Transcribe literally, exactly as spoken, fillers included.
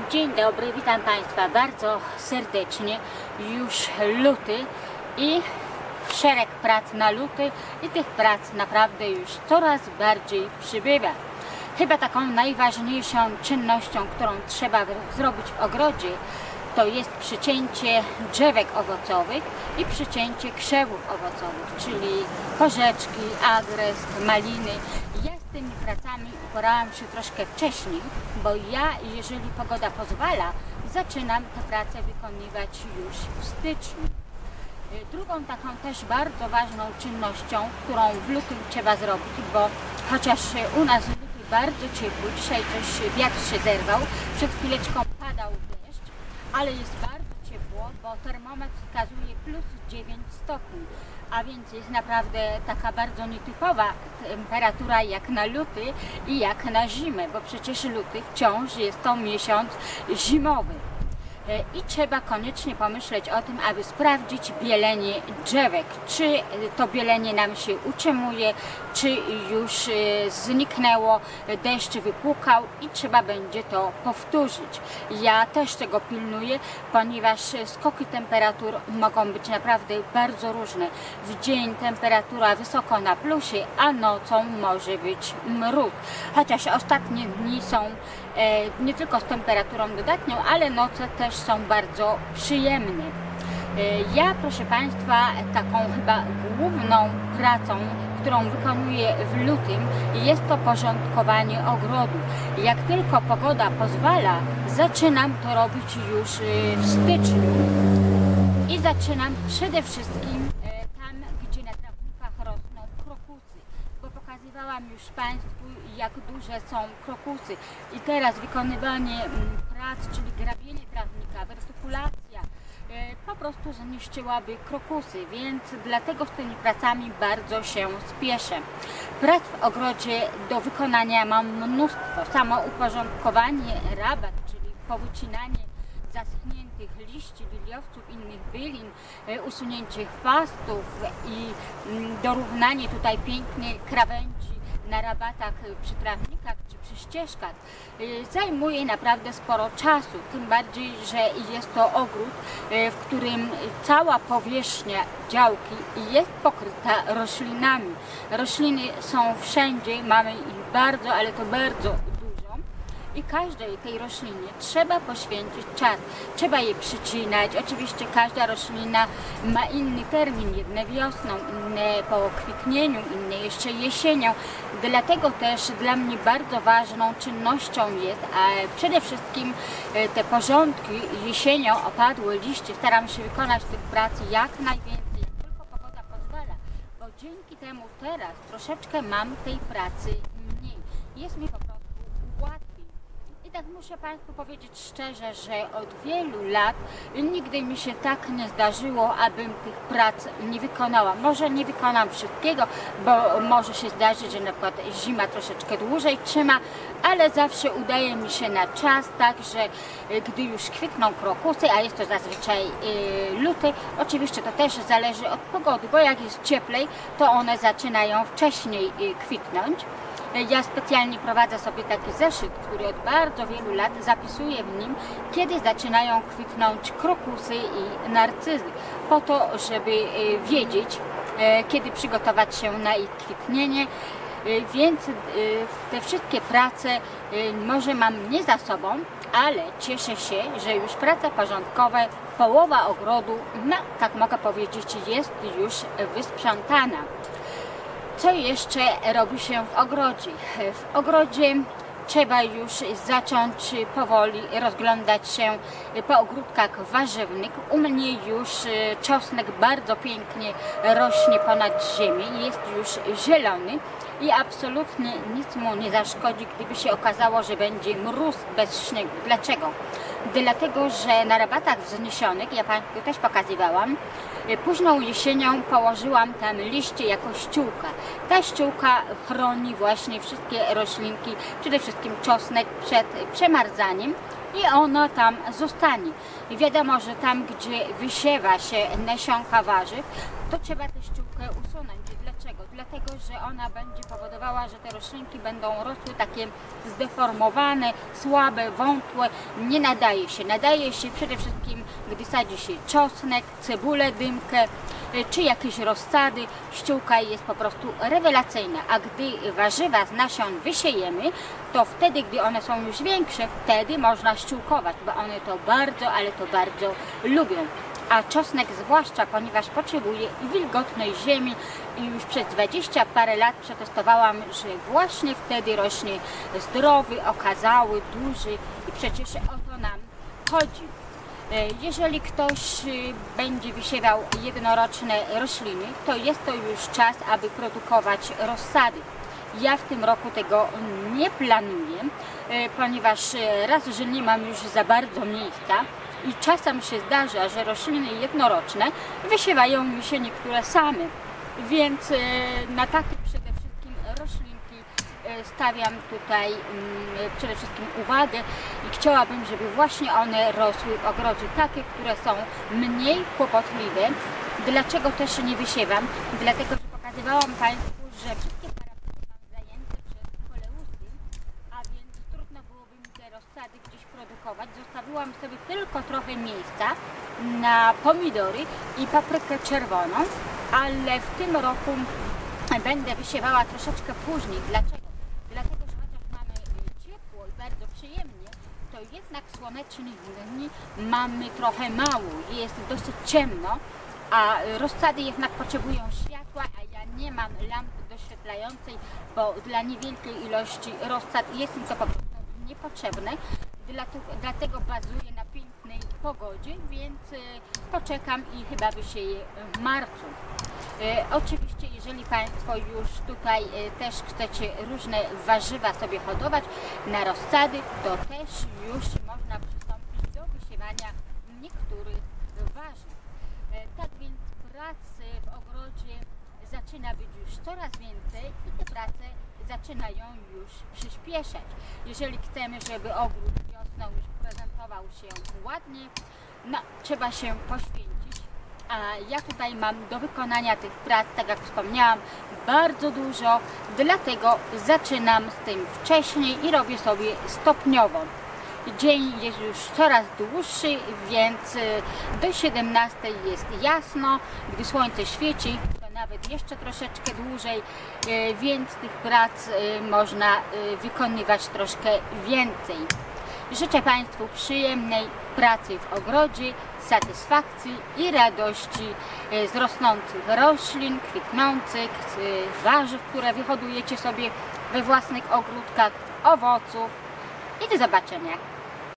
Dzień dobry, witam Państwa bardzo serdecznie. Już luty i szereg prac na luty i tych prac naprawdę już coraz bardziej przybywa. Chyba taką najważniejszą czynnością, którą trzeba zrobić w ogrodzie, to jest przycięcie drzewek owocowych i przycięcie krzewów owocowych, czyli porzeczki, agrest, maliny. Ja z tymi pracami uporałam się troszkę wcześniej, bo ja, jeżeli pogoda pozwala, zaczynam te prace wykonywać już w styczniu. Drugą taką też bardzo ważną czynnością, którą w lutym trzeba zrobić, bo chociaż u nas w lutym bardzo ciepło, dzisiaj coś wiatr się zerwał, przed chwileczką padał deszcz, ale jest bardzo ciepło, bo termometr wskazuje plus dziewięć stopni, a więc jest naprawdę taka bardzo nietypowa temperatura jak na luty i jak na zimę, bo przecież luty wciąż jest to miesiąc zimowy. I trzeba koniecznie pomyśleć o tym, aby sprawdzić bielenie drzewek, czy to bielenie nam się utrzymuje, czy już zniknęło, deszcz wypłukał i trzeba będzie to powtórzyć. Ja też tego pilnuję, ponieważ skoki temperatur mogą być naprawdę bardzo różne. W dzień temperatura wysoko na plusie, a nocą może być mróz. Chociaż ostatnie dni są nie tylko z temperaturą dodatnią, ale noce też są bardzo przyjemne. Ja, proszę Państwa, taką chyba główną pracą, którą wykonuję w lutym, jest to porządkowanie ogrodu. Jak tylko pogoda pozwala, zaczynam to robić już w styczniu i zaczynam przede wszystkim tam, gdzie na trawnikach rosną krokusy, bo pokazywałam już Państwu, jak duże są krokusy i teraz wykonywanie prac, czyli grabienie trawnika, wertykulacja po prostu zniszczyłaby krokusy, więc dlatego z tymi pracami bardzo się spieszę. Prac w ogrodzie do wykonania mam mnóstwo. Samo uporządkowanie, rabat, czyli powycinanie zaschniętych liści, liliowców, innych bylin, usunięcie chwastów i dorównanie tutaj pięknej krawędzi na rabatach przy trawnikach czy przy ścieżkach zajmuje naprawdę sporo czasu, tym bardziej, że jest to ogród, w którym cała powierzchnia działki jest pokryta roślinami. Rośliny są wszędzie, mamy ich bardzo, ale to bardzo i każdej tej roślinie trzeba poświęcić czas. Trzeba je przycinać. Oczywiście każda roślina ma inny termin. Jedne wiosną, inne po kwitnieniu, inne jeszcze jesienią. Dlatego też dla mnie bardzo ważną czynnością jest, a przede wszystkim te porządki jesienią, opadłe liście. Staram się wykonać tych prac jak najwięcej, jak tylko pogoda pozwala, bo dzięki temu teraz troszeczkę mam tej pracy mniej. Jest mi po prostu łatwiej. I tak muszę Państwu powiedzieć szczerze, że od wielu lat nigdy mi się tak nie zdarzyło, abym tych prac nie wykonała. Może nie wykonam wszystkiego, bo może się zdarzyć, że na przykład zima troszeczkę dłużej trzyma, ale zawsze udaje mi się na czas, tak, że gdy już kwitną krokusy, a jest to zazwyczaj yy, luty, oczywiście to też zależy od pogody, bo jak jest cieplej, to one zaczynają wcześniej yy, kwitnąć. Ja specjalnie prowadzę sobie taki zeszyt, który od bardzo wielu lat zapisuję w nim, kiedy zaczynają kwitnąć krokusy i narcyzy, po to, żeby wiedzieć, kiedy przygotować się na ich kwitnienie. Więc te wszystkie prace może mam nie za sobą, ale cieszę się, że już prace porządkowe, połowa ogrodu, no tak mogę powiedzieć, jest już wysprzątana. Co jeszcze robi się w ogrodzie? W ogrodzie trzeba już zacząć powoli rozglądać się po ogródkach warzywnych. U mnie już czosnek bardzo pięknie rośnie ponad ziemię, jest już zielony i absolutnie nic mu nie zaszkodzi, gdyby się okazało, że będzie mróz bez śniegu. Dlaczego? Dlatego, że na rabatach wzniesionych, ja Państwu też pokazywałam, późną jesienią położyłam tam liście jako ściółka. Ta ściółka chroni właśnie wszystkie roślinki, przede wszystkim czosnek przed przemarzaniem i ono tam zostanie. I wiadomo, że tam, gdzie wysiewa się nasionka warzyw, to trzeba tę ściółkę usunąć. Dlaczego? Dlaczego? Dlatego, że ona będzie powodowała, że te roślinki będą rosły takie zdeformowane, słabe, wątłe. Nie nadaje się. Nadaje się przede wszystkim, gdy sadzi się czosnek, cebulę, dymkę, czy jakieś rozsady. Ściółka jest po prostu rewelacyjna, a gdy warzywa z nasion wysiejemy, to wtedy, gdy one są już większe, wtedy można ściółkować, bo one to bardzo, ale to bardzo lubią. A czosnek zwłaszcza, ponieważ potrzebuje wilgotnej ziemi i już przez dwadzieścia parę lat przetestowałam, że właśnie wtedy rośnie zdrowy, okazały, duży i przecież o to nam chodzi. Jeżeli ktoś będzie wysiewał jednoroczne rośliny, to jest to już czas, aby produkować rozsady. Ja w tym roku tego nie planuję, ponieważ raz, że nie mam już za bardzo miejsca i czasem się zdarza, że rośliny jednoroczne wysiewają mi się niektóre same, więc na takie przede wszystkim roślinki stawiam tutaj przede wszystkim uwagę i chciałabym, żeby właśnie one rosły w ogrodzie, takie, które są mniej kłopotliwe. Dlaczego też nie wysiewam? Dlatego, że pokazywałam Państwu, że wszystkie parapety mam zajęte przez koleusy, a więc trudno byłoby mi te rozsady gdzieś produkować. Zostawiłam sobie tylko trochę miejsca na pomidory i paprykę czerwoną, ale w tym roku będę wysiewała troszeczkę później. Dlaczego? Dlatego, że chociaż mamy ciepło i bardzo przyjemnie, to jednak słonecznych dni mamy trochę mało, jest dosyć ciemno, a rozsady jednak potrzebują światła, a ja nie mam lampy doświetlającej, bo dla niewielkiej ilości rozsad jest mi to po prostu niepotrzebne. Dlatego bazuję na pięknej pogodzie, więc poczekam i chyba wysieję w marcu. E, oczywiście, jeżeli Państwo już tutaj e, też chcecie różne warzywa sobie hodować na rozsady, to też już można przystąpić do wysiewania niektórych warzyw. E, tak więc pracy w ogrodzie zaczyna być już coraz więcej i te prace zaczynają już przyspieszać. Jeżeli chcemy, żeby ogród wiosną już prezentował się ładnie, no, trzeba się poświęcić. A ja tutaj mam do wykonania tych prac, tak jak wspomniałam, bardzo dużo, dlatego zaczynam z tym wcześniej i robię sobie stopniowo. Dzień jest już coraz dłuższy, więc do siedemnastej jest jasno, gdy słońce świeci, to nawet jeszcze troszeczkę dłużej, więc tych prac można wykonywać troszkę więcej. Życzę Państwu przyjemnej pracy w ogrodzie, satysfakcji i radości z rosnących roślin, kwitnących, z warzyw, które wyhodujecie sobie we własnych ogródkach, owoców i do zobaczenia.